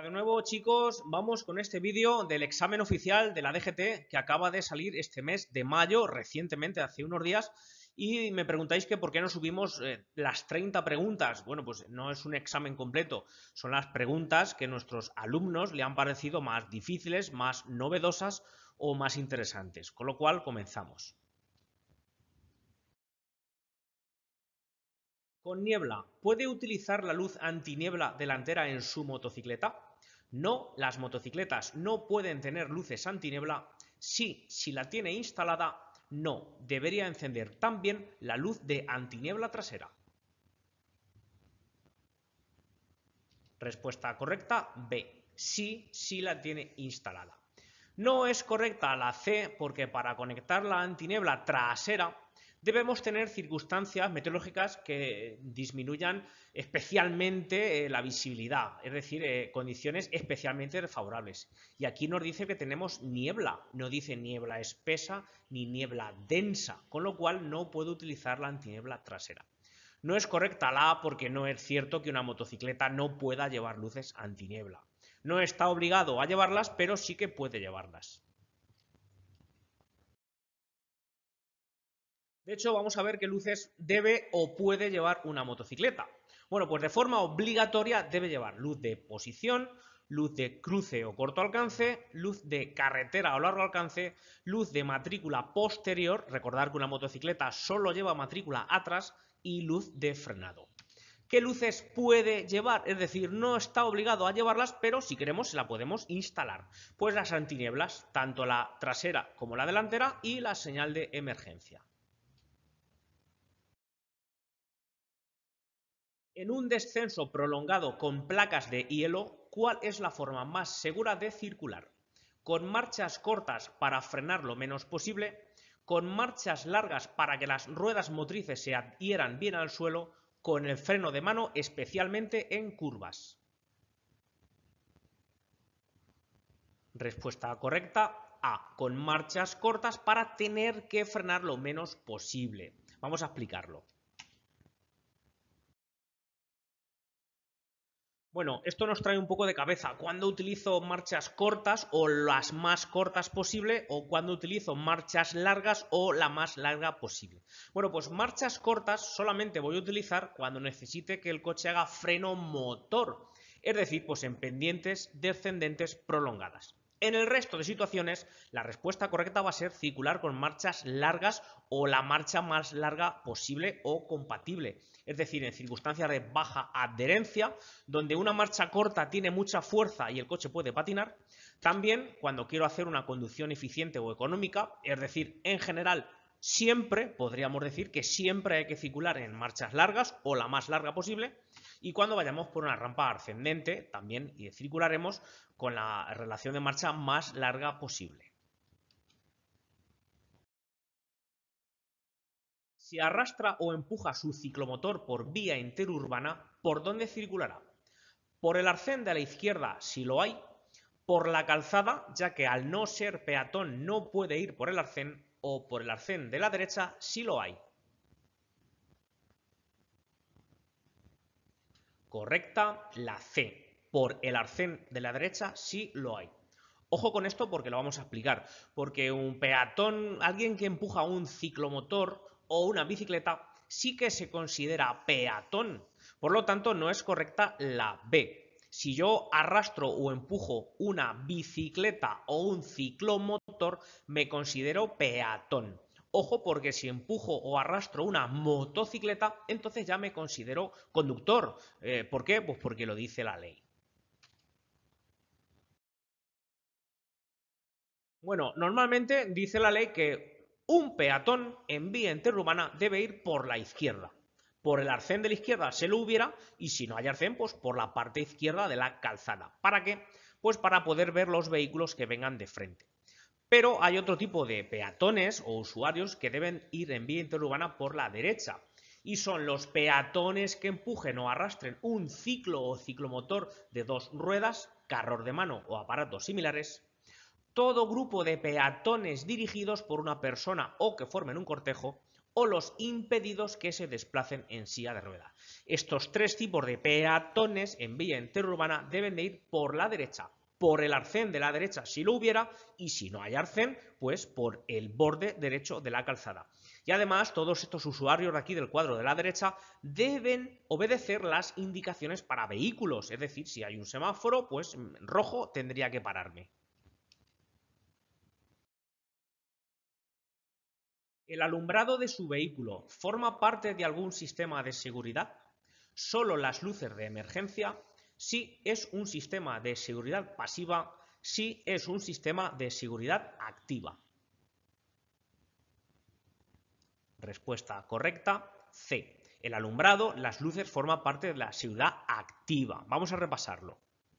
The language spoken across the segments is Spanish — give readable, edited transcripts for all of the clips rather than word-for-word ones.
Hola de nuevo, chicos, vamos con este vídeo del examen oficial de la DGT que acaba de salir este mes de mayo, recientemente, hace unos días, y me preguntáis que por qué no subimos las 30 preguntas. Bueno, pues no es un examen completo, son las preguntas que nuestros alumnos le han parecido más difíciles, más novedosas o más interesantes, con lo cual comenzamos. Con niebla, ¿puede utilizar la luz antiniebla delantera en su motocicleta? No, las motocicletas no pueden tener luces antiniebla. Sí, si la tiene instalada, no, debería encender también la luz de antiniebla trasera. Respuesta correcta, B. Sí, si la tiene instalada. No es correcta la C porque para conectar la antiniebla trasera debemos tener circunstancias meteorológicas que disminuyan especialmente la visibilidad, es decir, condiciones especialmente desfavorables. Y aquí nos dice que tenemos niebla, no dice niebla espesa ni niebla densa, con lo cual no puedo utilizar la antiniebla trasera. No es correcta la A porque no es cierto que una motocicleta no pueda llevar luces antiniebla. No está obligado a llevarlas, pero sí que puede llevarlas. De hecho, vamos a ver qué luces debe o puede llevar una motocicleta. Bueno, pues de forma obligatoria debe llevar luz de posición, luz de cruce o corto alcance, luz de carretera o largo alcance, luz de matrícula posterior, recordar que una motocicleta solo lleva matrícula atrás, y luz de frenado. ¿Qué luces puede llevar? Es decir, no está obligado a llevarlas, pero si queremos se la podemos instalar. Pues las antinieblas, tanto la trasera como la delantera, y la señal de emergencia. En un descenso prolongado con placas de hielo, ¿cuál es la forma más segura de circular? ¿Con marchas cortas para frenar lo menos posible? ¿Con marchas largas para que las ruedas motrices se adhieran bien al suelo? ¿Con el freno de mano, especialmente en curvas? Respuesta correcta, A. Con marchas cortas para tener que frenar lo menos posible. Vamos a explicarlo. Bueno, esto nos trae un poco de cabeza. ¿Cuándo utilizo marchas cortas o las más cortas posible? ¿O cuándo utilizo marchas largas o la más larga posible? Bueno, pues marchas cortas solamente voy a utilizar cuando necesite que el coche haga freno motor. Es decir, pues en pendientes descendentes prolongadas. En el resto de situaciones, la respuesta correcta va a ser circular con marchas largas o la marcha más larga posible o compatible. Es decir, en circunstancias de baja adherencia, donde una marcha corta tiene mucha fuerza y el coche puede patinar. También cuando quiero hacer una conducción eficiente o económica, es decir, en general, siempre, podríamos decir que siempre hay que circular en marchas largas o la más larga posible. Y cuando vayamos por una rampa ascendente, también circularemos con la relación de marcha más larga posible. Si arrastra o empuja su ciclomotor por vía interurbana, ¿por dónde circulará? Por el arcén de la izquierda, si lo hay, por la calzada, ya que al no ser peatón no puede ir por el arcén, o por el arcén de la derecha, si lo hay. Correcta, la C. Por el arcén de la derecha, sí lo hay. Ojo con esto porque lo vamos a explicar. Porque un peatón, alguien que empuja un ciclomotor o una bicicleta, sí que se considera peatón. Por lo tanto, no es correcta la B. Si yo arrastro o empujo una bicicleta o un ciclomotor, me considero peatón. Ojo porque si empujo o arrastro una motocicleta, entonces ya me considero conductor. ¿Por qué? Pues porque lo dice la ley. Bueno, normalmente dice la ley que un peatón en vía interurbana debe ir por la izquierda. Por el arcén de la izquierda se lo hubiera, y si no hay arcén, pues por la parte izquierda de la calzada. ¿Para qué? Pues para poder ver los vehículos que vengan de frente. Pero hay otro tipo de peatones o usuarios que deben ir en vía interurbana por la derecha. Y son los peatones que empujen o arrastren un ciclo o ciclomotor de dos ruedas, carros de mano o aparatos similares. Todo grupo de peatones dirigidos por una persona o que formen un cortejo, o los impedidos que se desplacen en silla de ruedas. Estos tres tipos de peatones en vía interurbana deben de ir por la derecha, por el arcén de la derecha si lo hubiera, y si no hay arcén, pues por el borde derecho de la calzada. Y además, todos estos usuarios de aquí del cuadro de la derecha deben obedecer las indicaciones para vehículos, es decir, si hay un semáforo, pues rojo tendría que pararme. ¿El alumbrado de su vehículo forma parte de algún sistema de seguridad? Solo las luces de emergencia. Sí es un sistema de seguridad pasiva. Sí es un sistema de seguridad activa. Respuesta correcta, C. El alumbrado, las luces forman parte de la seguridad activa. Vamos a repasarlo.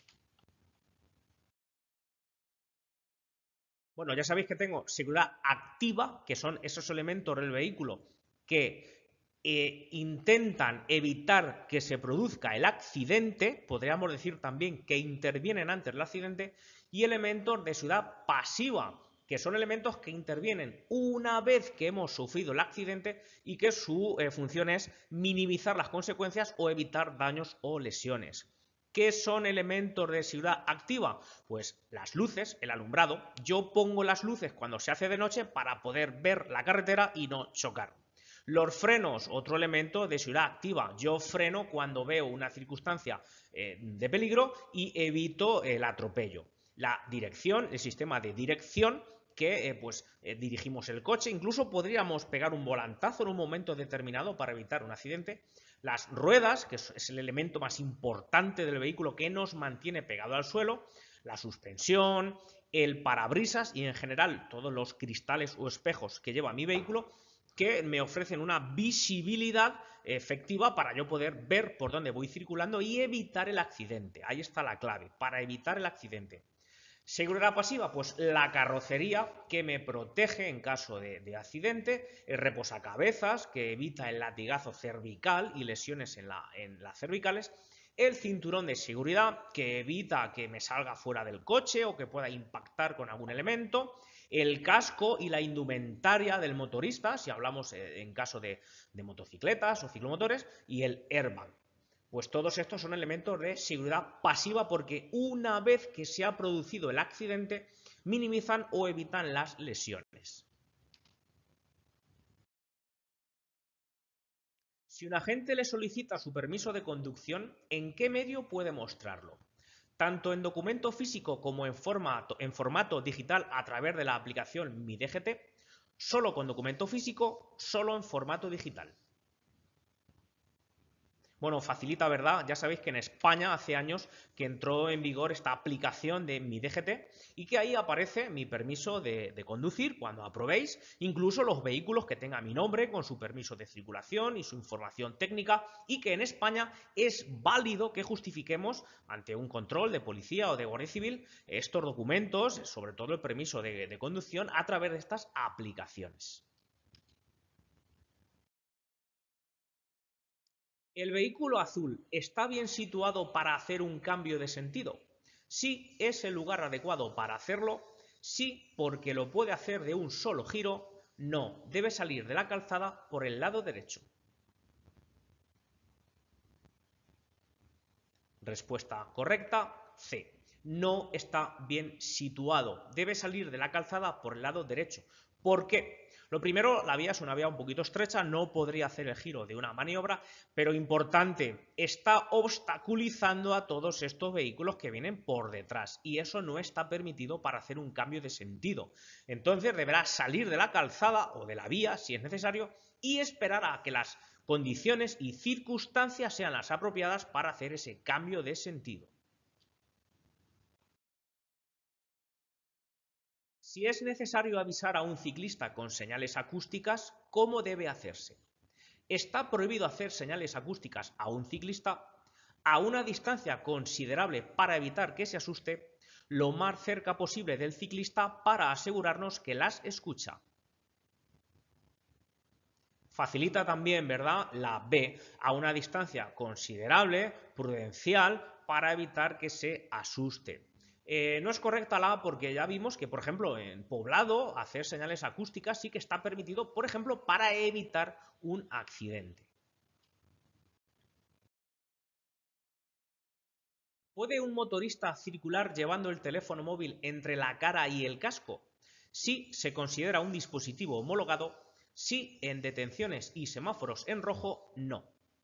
Bueno, ya sabéis que tengo seguridad activa, que son esos elementos del vehículo que intentan evitar que se produzca el accidente, podríamos decir también que intervienen antes del accidente, y elementos de seguridad pasiva, que son elementos que intervienen una vez que hemos sufrido el accidente y que su función es minimizar las consecuencias o evitar daños o lesiones. ¿Qué son elementos de seguridad activa? Pues las luces, el alumbrado. Yo pongo las luces cuando se hace de noche para poder ver la carretera y no chocar. Los frenos, otro elemento de seguridad activa. Yo freno cuando veo una circunstancia de peligro y evito el atropello. La dirección, el sistema de dirección, que dirigimos el coche, incluso podríamos pegar un volantazo en un momento determinado para evitar un accidente. Las ruedas, que es el elemento más importante del vehículo que nos mantiene pegado al suelo, la suspensión, el parabrisas y en general todos los cristales o espejos que lleva mi vehículo que me ofrecen una visibilidad efectiva para yo poder ver por dónde voy circulando y evitar el accidente. Ahí está la clave, para evitar el accidente. Seguridad pasiva, pues la carrocería que me protege en caso de accidente, el reposacabezas que evita el latigazo cervical y lesiones en las cervicales, el cinturón de seguridad que evita que me salga fuera del coche o que pueda impactar con algún elemento, el casco y la indumentaria del motorista, si hablamos en caso de motocicletas o ciclomotores, y el airbag. Pues todos estos son elementos de seguridad pasiva porque una vez que se ha producido el accidente, minimizan o evitan las lesiones. Si un agente le solicita su permiso de conducción, ¿en qué medio puede mostrarlo? Tanto en documento físico como en formato digital a través de la aplicación Mi DGT, solo con documento físico, solo en formato digital. Bueno, facilita, ¿verdad? Ya sabéis que en España hace años que entró en vigor esta aplicación de Mi DGT y que ahí aparece mi permiso de conducir cuando aprobéis, incluso los vehículos que tengan mi nombre con su permiso de circulación y su información técnica y que en España es válido que justifiquemos ante un control de policía o de guardia civil estos documentos, sobre todo el permiso de conducción, a través de estas aplicaciones. ¿El vehículo azul está bien situado para hacer un cambio de sentido? Sí, es el lugar adecuado para hacerlo. Sí, porque lo puede hacer de un solo giro. No, debe salir de la calzada por el lado derecho. Respuesta correcta, C. No está bien situado. Debe salir de la calzada por el lado derecho. ¿Por qué? Lo primero, la vía es una vía un poquito estrecha, no podría hacer el giro de una maniobra, pero importante, está obstaculizando a todos estos vehículos que vienen por detrás y eso no está permitido para hacer un cambio de sentido. Entonces deberá salir de la calzada o de la vía, si es necesario, y esperar a que las condiciones y circunstancias sean las apropiadas para hacer ese cambio de sentido. Si es necesario avisar a un ciclista con señales acústicas, ¿cómo debe hacerse? Está prohibido hacer señales acústicas a un ciclista a una distancia considerable para evitar que se asuste, lo más cerca posible del ciclista para asegurarnos que las escucha. Facilita también, ¿verdad?, la B, a una distancia considerable, prudencial, para evitar que se asuste. No es correcta la A porque ya vimos que, por ejemplo, en poblado, hacer señales acústicas sí que está permitido, por ejemplo, para evitar un accidente. ¿Puede un motorista circular llevando el teléfono móvil entre la cara y el casco? Sí, se considera un dispositivo homologado. Sí, en detenciones y semáforos en rojo, no.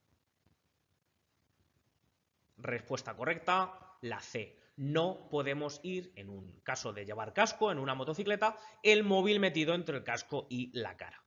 Respuesta correcta, la C. No podemos ir, en un caso de llevar casco en una motocicleta, el móvil metido entre el casco y la cara.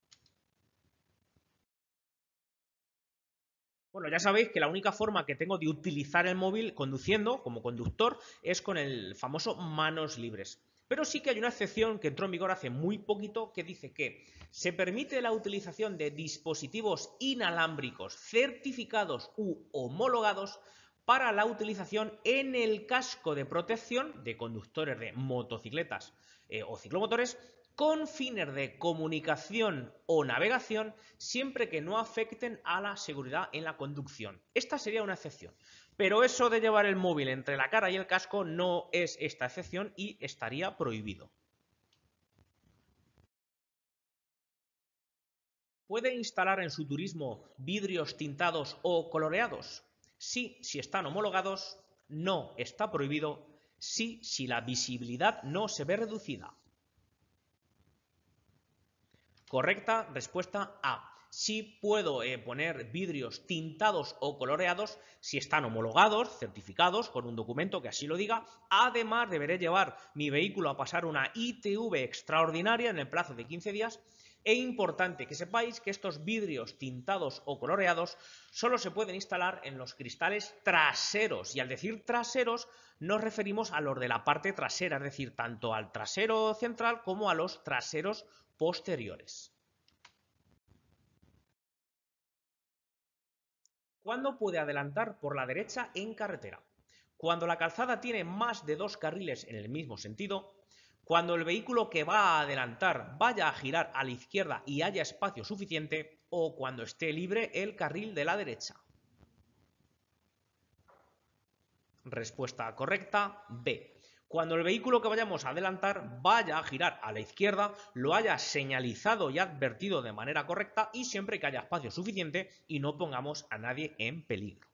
Bueno, ya sabéis que la única forma que tengo de utilizar el móvil conduciendo, como conductor, es con el famoso manos libres. Pero sí que hay una excepción que entró en vigor hace muy poquito que dice que se permite la utilización de dispositivos inalámbricos certificados u homologados para la utilización en el casco de protección de conductores de motocicletas o ciclomotores con fines de comunicación o navegación siempre que no afecten a la seguridad en la conducción. Esta sería una excepción. Pero eso de llevar el móvil entre la cara y el casco no es esta excepción y estaría prohibido. ¿Puede instalar en su turismo vidrios tintados o coloreados? Sí, si están homologados. No, está prohibido. Sí, si la visibilidad no se ve reducida. Correcta, respuesta A. Sí puedo poner vidrios tintados o coloreados si están homologados, certificados con un documento que así lo diga. Además, deberé llevar mi vehículo a pasar una ITV extraordinaria en el plazo de 15 días. E importante que sepáis que estos vidrios tintados o coloreados solo se pueden instalar en los cristales traseros. Y al decir traseros nos referimos a los de la parte trasera, es decir, tanto al trasero central como a los traseros posteriores. ¿Cuándo puede adelantar por la derecha en carretera? Cuando la calzada tiene más de 2 carriles en el mismo sentido, cuando el vehículo que va a adelantar vaya a girar a la izquierda y haya espacio suficiente, o cuando esté libre el carril de la derecha. Respuesta correcta, B. Cuando el vehículo que vayamos a adelantar vaya a girar a la izquierda, lo haya señalizado y advertido de manera correcta y siempre que haya espacio suficiente y no pongamos a nadie en peligro.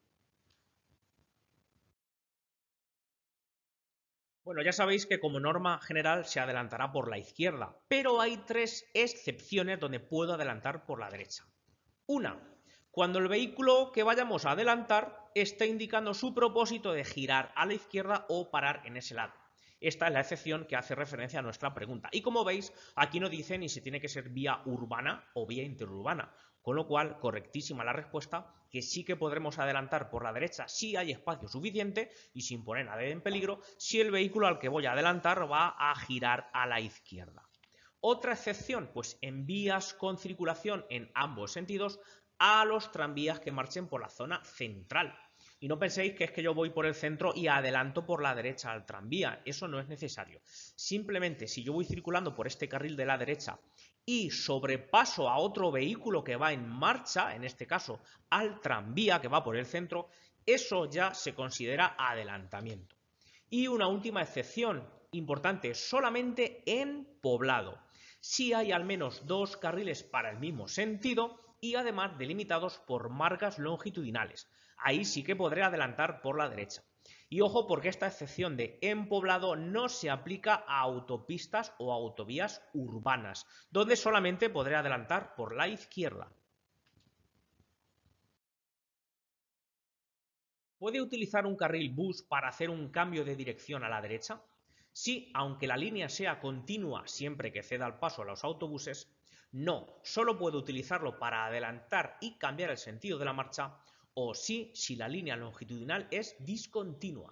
Bueno, ya sabéis que como norma general se adelantará por la izquierda, pero hay 3 excepciones donde puedo adelantar por la derecha. Una, cuando el vehículo que vayamos a adelantar está indicando su propósito de girar a la izquierda o parar en ese lado. Esta es la excepción que hace referencia a nuestra pregunta. Y como veis, aquí no dice ni si tiene que ser vía urbana o vía interurbana. Con lo cual, correctísima la respuesta, que sí que podremos adelantar por la derecha si hay espacio suficiente y sin poner a nadie en peligro, si el vehículo al que voy a adelantar va a girar a la izquierda. Otra excepción, pues en vías con circulación en ambos sentidos, a los tranvías que marchen por la zona central. Y no penséis que es que yo voy por el centro y adelanto por la derecha al tranvía, eso no es necesario. Simplemente si yo voy circulando por este carril de la derecha y sobrepaso a otro vehículo que va en marcha, en este caso al tranvía que va por el centro, eso ya se considera adelantamiento. Y una última excepción importante, solamente en poblado. Si hay al menos 2 carriles para el mismo sentido y además delimitados por marcas longitudinales. Ahí sí que podré adelantar por la derecha. Y ojo porque esta excepción de en poblado no se aplica a autopistas o autovías urbanas, donde solamente podré adelantar por la izquierda. ¿Puede utilizar un carril bus para hacer un cambio de dirección a la derecha? Sí, aunque la línea sea continua siempre que ceda el paso a los autobuses. No, solo puede utilizarlo para adelantar y cambiar el sentido de la marcha. O sí, si la línea longitudinal es discontinua.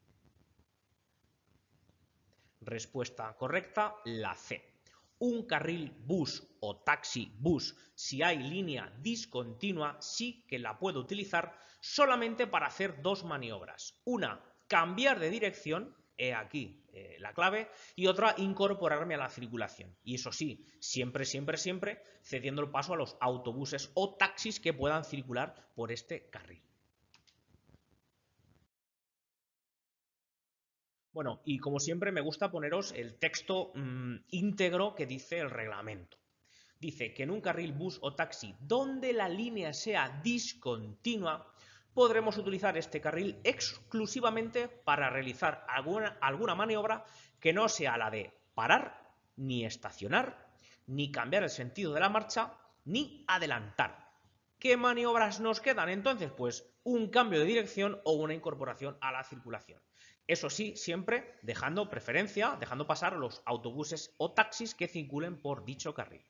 Respuesta correcta, la C. Un carril bus o taxi bus, si hay línea discontinua, sí que la puedo utilizar solamente para hacer 2 maniobras. Una, cambiar de dirección, he aquí la clave, y otra, incorporarme a la circulación. Y eso sí, siempre, siempre, siempre cediendo el paso a los autobuses o taxis que puedan circular por este carril. Bueno, y como siempre me gusta poneros el texto íntegro que dice el reglamento. Dice que en un carril bus o taxi donde la línea sea discontinua, podremos utilizar este carril exclusivamente para realizar alguna maniobra que no sea la de parar, ni estacionar, ni cambiar el sentido de la marcha, ni adelantar. ¿Qué maniobras nos quedan entonces? Pues un cambio de dirección o una incorporación a la circulación. Eso sí, siempre dejando preferencia, dejando pasar los autobuses o taxis que circulen por dicho carril.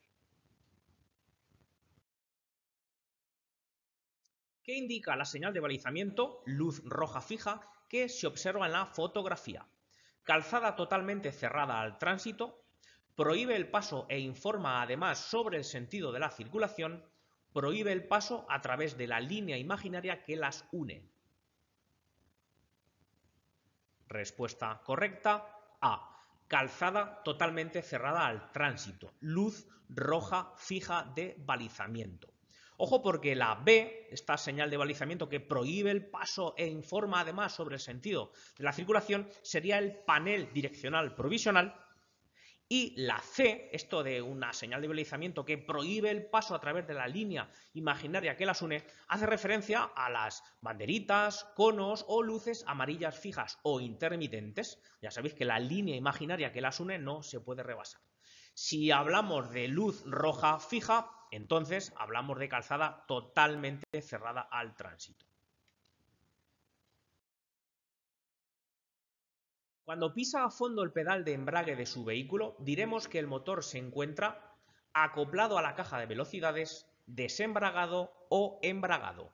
¿Qué indica la señal de balizamiento, luz roja fija, que se observa en la fotografía? Calzada totalmente cerrada al tránsito, prohíbe el paso e informa además sobre el sentido de la circulación, prohíbe el paso a través de la línea imaginaria que las une. Respuesta correcta, A. Calzada totalmente cerrada al tránsito, luz roja fija de balizamiento. Ojo porque la B, esta señal de balizamiento que prohíbe el paso e informa además sobre el sentido de la circulación, sería el panel direccional provisional. Y la C, esto de una señal de balizamiento que prohíbe el paso a través de la línea imaginaria que las une, hace referencia a las banderitas, conos o luces amarillas fijas o intermitentes. Ya sabéis que la línea imaginaria que las une no se puede rebasar. Si hablamos de luz roja fija, entonces hablamos de calzada totalmente cerrada al tránsito. Cuando pisa a fondo el pedal de embrague de su vehículo, diremos que el motor se encuentra acoplado a la caja de velocidades, desembragado o embragado.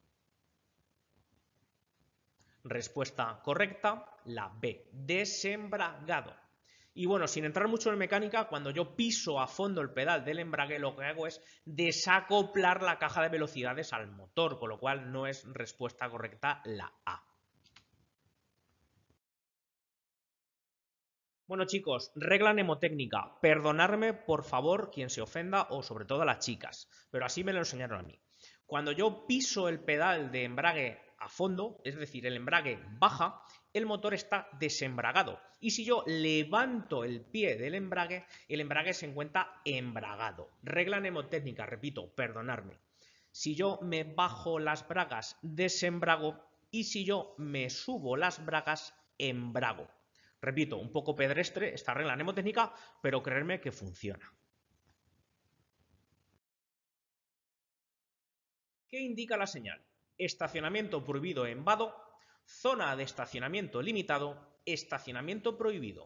Respuesta correcta, la B, desembragado. Y bueno, sin entrar mucho en mecánica, cuando yo piso a fondo el pedal del embrague, lo que hago es desacoplar la caja de velocidades al motor, con lo cual no es respuesta correcta la A. Bueno chicos, regla mnemotécnica, perdonadme por favor quien se ofenda o sobre todo a las chicas, pero así me lo enseñaron a mí. Cuando yo piso el pedal de embrague a fondo, es decir, el embrague baja, el motor está desembragado. Y si yo levanto el pie del embrague, el embrague se encuentra embragado. Regla mnemotécnica, repito, perdonadme. Si yo me bajo las bragas, desembrago, y si yo me subo las bragas, embrago. Repito, un poco pedestre esta regla mnemotécnica, pero creerme que funciona. ¿Qué indica la señal? Estacionamiento prohibido en vado, zona de estacionamiento limitado, estacionamiento prohibido.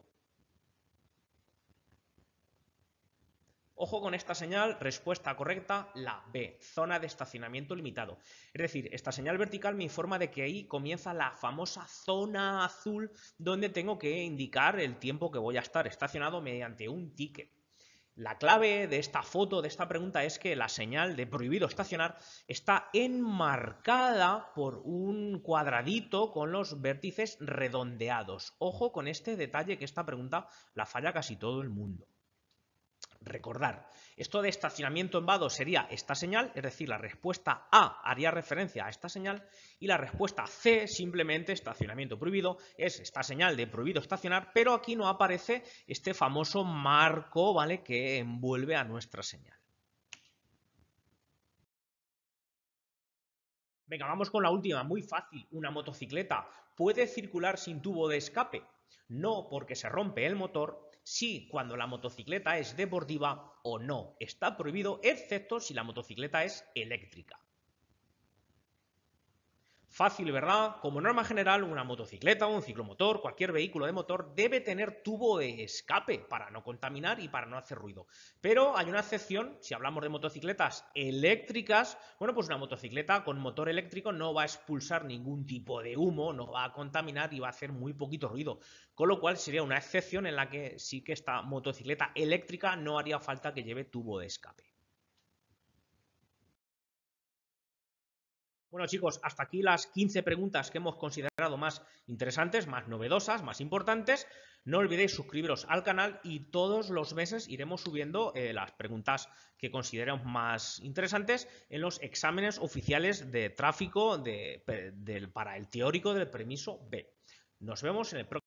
Ojo con esta señal, respuesta correcta, la B, zona de estacionamiento limitado. Es decir, esta señal vertical me informa de que ahí comienza la famosa zona azul donde tengo que indicar el tiempo que voy a estar estacionado mediante un ticket. La clave de esta foto, de esta pregunta, es que la señal de prohibido estacionar está enmarcada por un cuadradito con los vértices redondeados. Ojo con este detalle que esta pregunta la falla casi todo el mundo. Recordar, esto de estacionamiento en vado sería esta señal, es decir, la respuesta A haría referencia a esta señal y la respuesta C, simplemente estacionamiento prohibido, es esta señal de prohibido estacionar, pero aquí no aparece este famoso marco, ¿vale?, que envuelve a nuestra señal. Venga, vamos con la última, muy fácil. ¿Una motocicleta puede circular sin tubo de escape? No, porque se rompe el motor. Sí, cuando la motocicleta es deportiva, o no, está prohibido, excepto si la motocicleta es eléctrica. Fácil, ¿verdad? Como norma general, una motocicleta, un ciclomotor, cualquier vehículo de motor debe tener tubo de escape para no contaminar y para no hacer ruido. Pero hay una excepción, si hablamos de motocicletas eléctricas, bueno, pues una motocicleta con motor eléctrico no va a expulsar ningún tipo de humo, no va a contaminar y va a hacer muy poquito ruido. Con lo cual sería una excepción en la que sí que esta motocicleta eléctrica no haría falta que lleve tubo de escape. Bueno chicos, hasta aquí las 15 preguntas que hemos considerado más interesantes, más novedosas, más importantes. No olvidéis suscribiros al canal y todos los meses iremos subiendo las preguntas que consideremos más interesantes en los exámenes oficiales de tráfico para el teórico del permiso B. Nos vemos en el próximo.